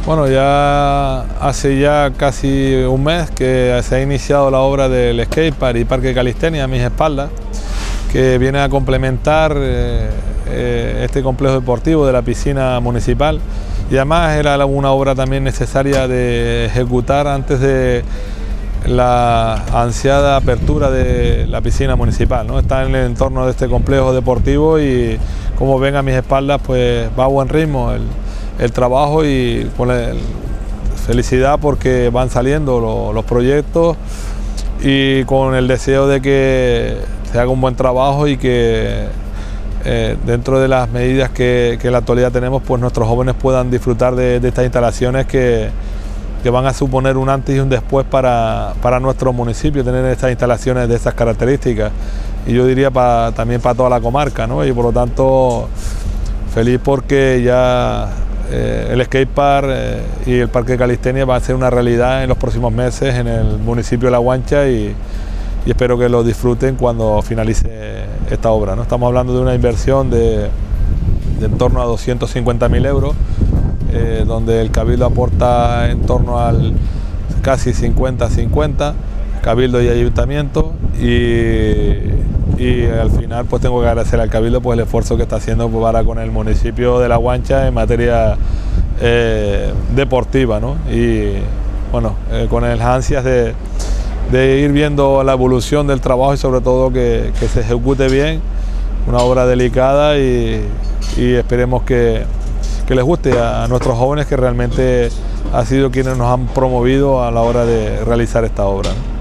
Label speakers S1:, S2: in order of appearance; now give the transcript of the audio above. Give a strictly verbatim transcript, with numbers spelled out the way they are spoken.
S1: Bueno, ya hace ya casi un mes que se ha iniciado la obra del skatepark y parque calistenia a mis espaldas, que viene a complementar eh, eh, este complejo deportivo de la piscina municipal, y además era una obra también necesaria de ejecutar antes de la ansiada apertura de la piscina municipal, ¿no? Está en el entorno de este complejo deportivo y, como ven a mis espaldas, pues va a buen ritmo el, el trabajo, y con la felicidad porque van saliendo los, los proyectos, y con el deseo de que se haga un buen trabajo y que eh, dentro de las medidas que, que en la actualidad tenemos, pues nuestros jóvenes puedan disfrutar de, de estas instalaciones que, que van a suponer un antes y un después para, para nuestro municipio, tener estas instalaciones de estas características, y yo diría para, también para toda la comarca, ¿no? Y por lo tanto feliz porque ya eh, el skatepark eh, y el parque calistenia va a ser una realidad en los próximos meses en el municipio de La Guancha, y, y espero que lo disfruten cuando finalice esta obra, ¿no? Estamos hablando de una inversión de, de en torno a doscientos cincuenta mil euros, eh, donde el Cabildo aporta en torno al casi cincuenta cincuenta, Cabildo y Ayuntamiento, y, y al final pues tengo que agradecer al Cabildo pues el esfuerzo que está haciendo para con el municipio de La Guancha en materia eh, deportiva, ¿no? Y bueno, eh, con las ansias de, de ir viendo la evolución del trabajo, y sobre todo que, que se ejecute bien, una obra delicada, y, y esperemos que, que les guste a nuestros jóvenes, que realmente ha sido quienes nos han promovido a la hora de realizar esta obra, ¿no?